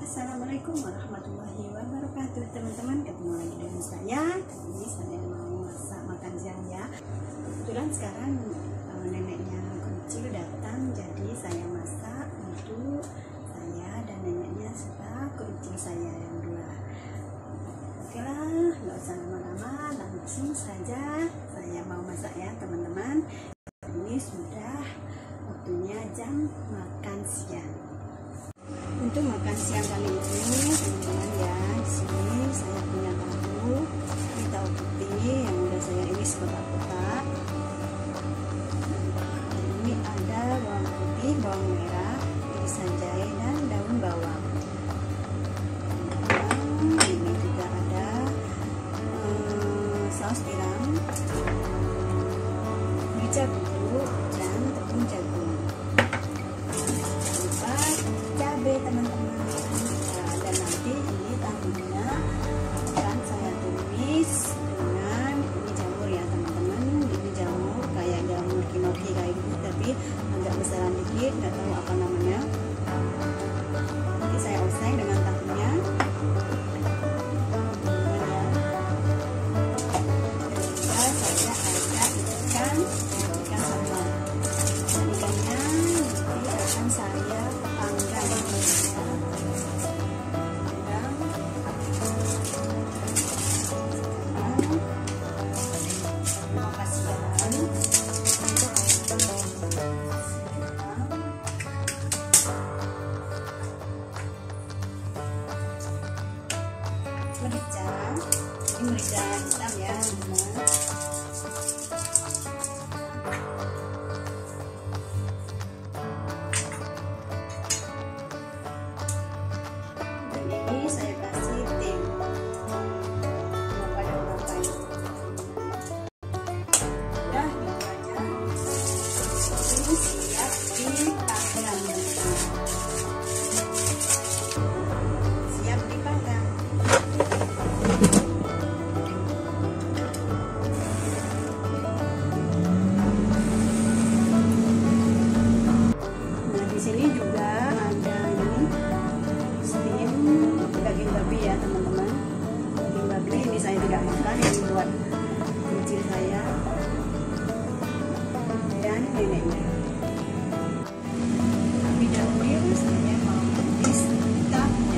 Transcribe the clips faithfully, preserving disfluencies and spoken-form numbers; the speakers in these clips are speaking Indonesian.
Assalamualaikum warahmatullahi wabarakatuh, teman-teman. Ketemu lagi dengan saya. Kali ini saya mau masak makan siang ya. Kebetulan sekarang uh, neneknya kecil datang, jadi saya masak untuk saya dan neneknya serta kerucil saya yang dua. Oke lah, nggak usah lama-lama, langsung saja saya mau masak ya teman-teman. Ini sudah waktunya jam makan siang. Untuk makan siang kali ini teman-teman ya, di sini saya punya tahu, ini tahu putih yang udah saya iris kotak-kotak. Ini ada bawang putih, bawang merah, irisan jahe dan daun bawang. Dan ini juga ada um, saus tiram, merica bubuk dan tepung jagung. Teman-teman, nah, dan nanti ini tahunya akan saya tumis dengan ini jamur ya teman-teman. Ini jamur kayak jamur kinoki kayak gitu, tapi agak besaran dikit, nggak tahu apa namanya. Nanti saya oseng dengan tahunya. Dan juga saya ada ikan ikan sambal. Dan ikannya nanti akan saya panggang. Merica, ini merica hitam ya teman-teman. Dan ini saya kasih tim berapa dan berapa ini. Udah gitu aja. Ini siap dipanggang. Siap dipanggang. Sini juga ada ini steam daging babi ya teman-teman. Daging babi ini saya tidak makan, ini buat kecil saya dan neneknya. Tapi dahulu saya mau tumis tahnya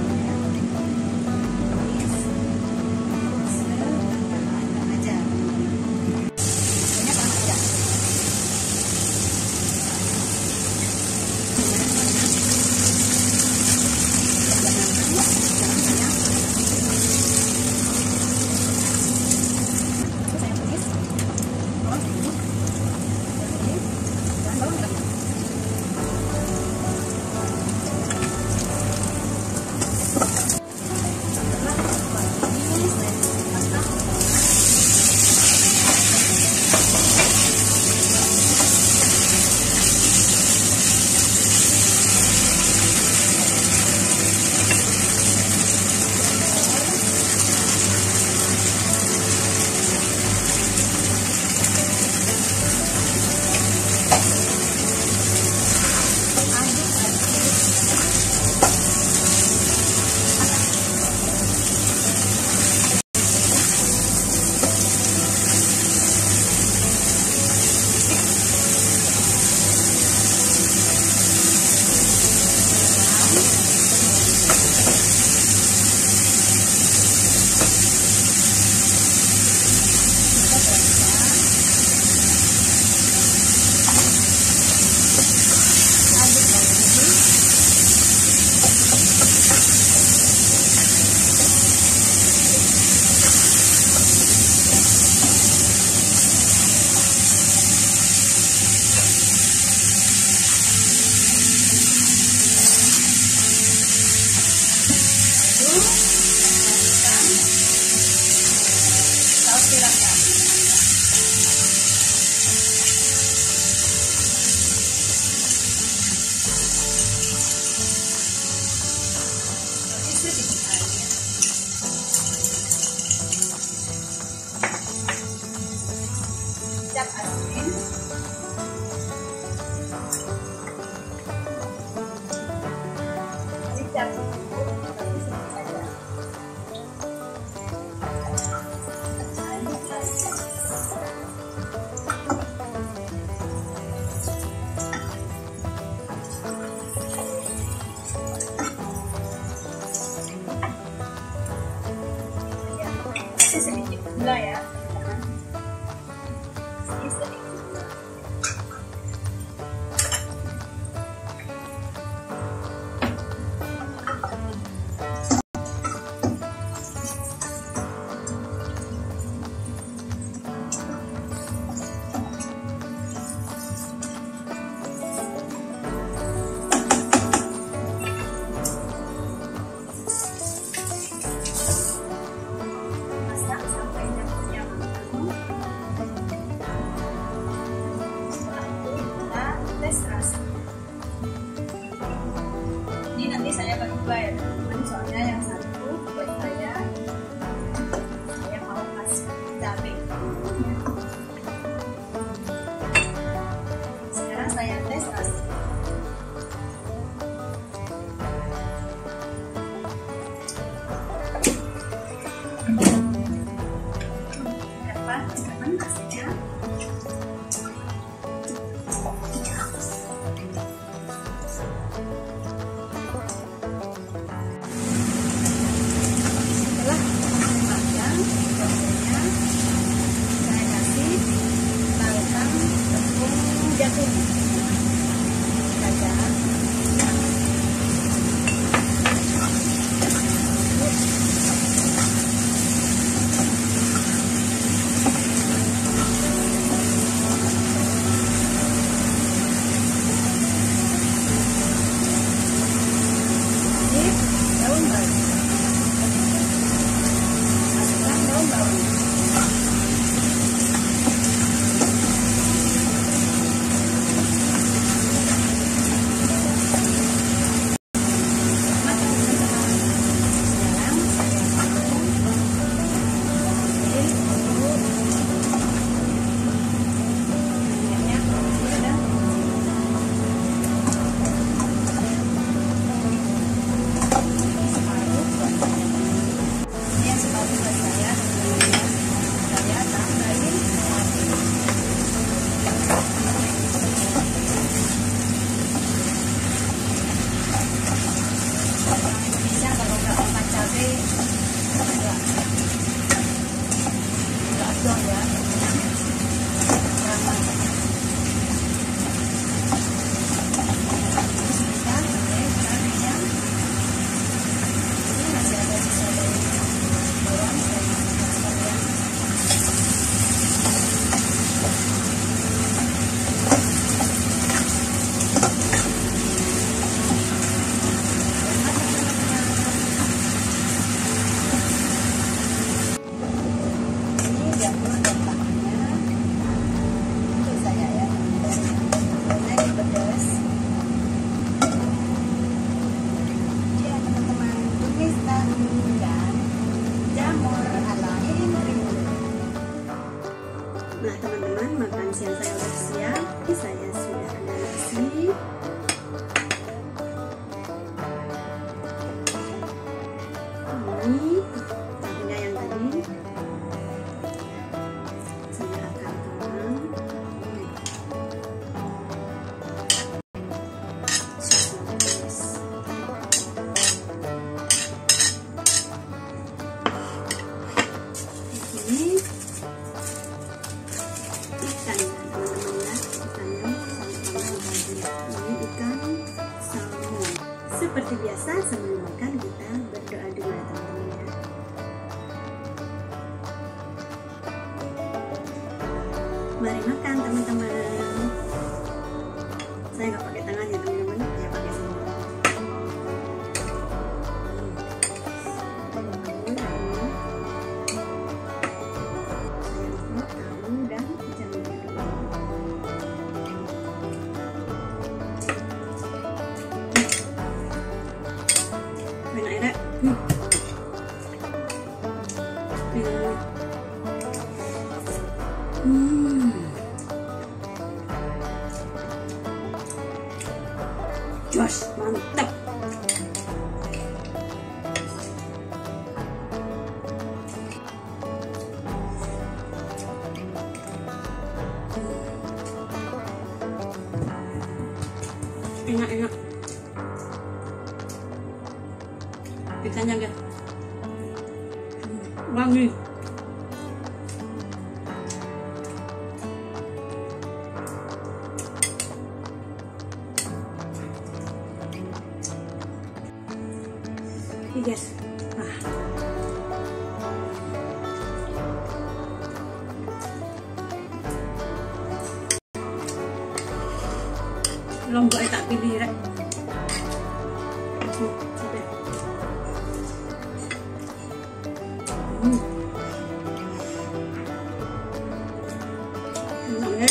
tumis setengah aja teman-teman. Banyak aja. Kecap asin, kecap kasih sedikit gula ya, sedikit gula. Ini nanti saya bagi dua ya teman-teman, soalnya yang satu buat saya, saya mau kasih cabai. Sekarang saya tes rasa. Berapa teman-teman hasilnya? Jagung, kacang, ini daun bawang, masukkan daun bawang. Nah teman-teman, makan siang saya udah siap. Saya sudah ada nasi, ini tahunya yang tadi saya akan tuang susu manis. Ini ikan ya teman-teman ya, ikannya sama-sama bahagia. Ini ikan salmon. Seperti biasa sebelum makan kita berdoa dulu ya teman-teman ya. Mari makan teman-teman. Saya nggak pakai tangan ya teman-teman, saya pakai sendok. Hmm. Hmm. Josh, mantap. Enak-enak. Ikannya enggak wangi. lombok tak pilih rek. Oh, sudah. Hmm. Enak ya.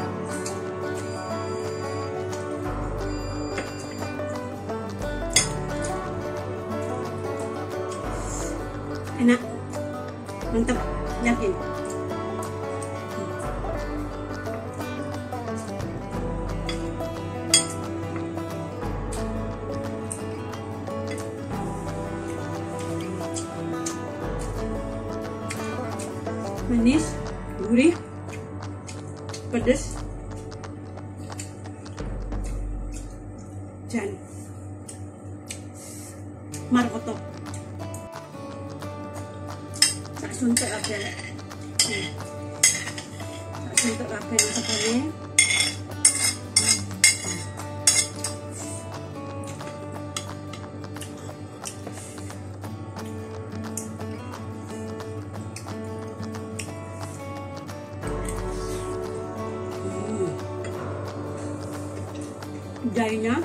Enak, mantap, yakin. Manis, gurih, pedas, dan markoto. Tak suntuk aja, hmm. tak suntuk aja masakannya. Jahenya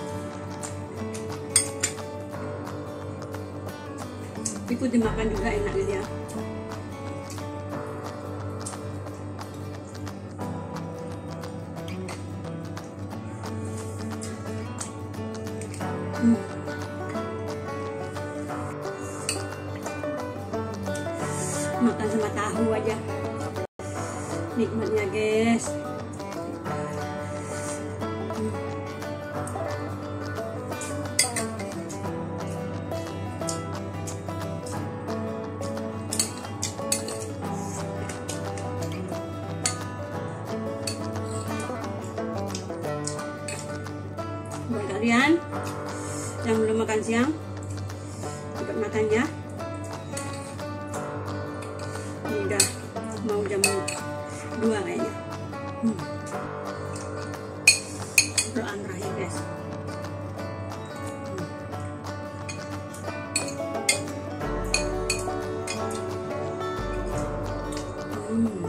ikut dimakan juga enak dia. Hmm. Makan sama tahu aja nikmatnya guys. Buat kalian yang belum makan siang, cepat makan ya. Ini udah mau jam dua kayaknya. Hmm. Doa terakhir guys. Hmm. Hmm.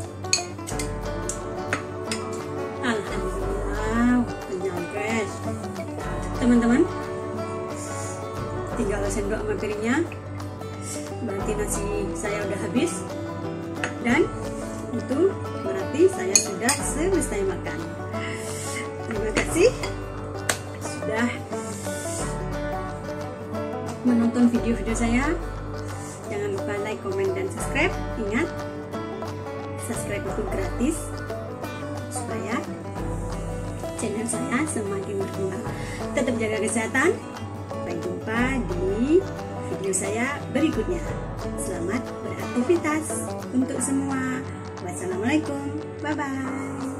Alhamdulillah, kenyang guys. Teman-teman, tinggal sendok sama piringnya, berarti nasi saya udah habis, dan itu berarti saya sudah selesai makan. Terima kasih sudah menonton video-video saya. Jangan lupa like, comment, dan subscribe. Ingat, subscribe itu gratis supaya channel saya semakin berkembang. Tetap jaga kesehatan. Sampai jumpa di video saya berikutnya. Selamat beraktivitas untuk semua. Wassalamualaikum. Bye bye.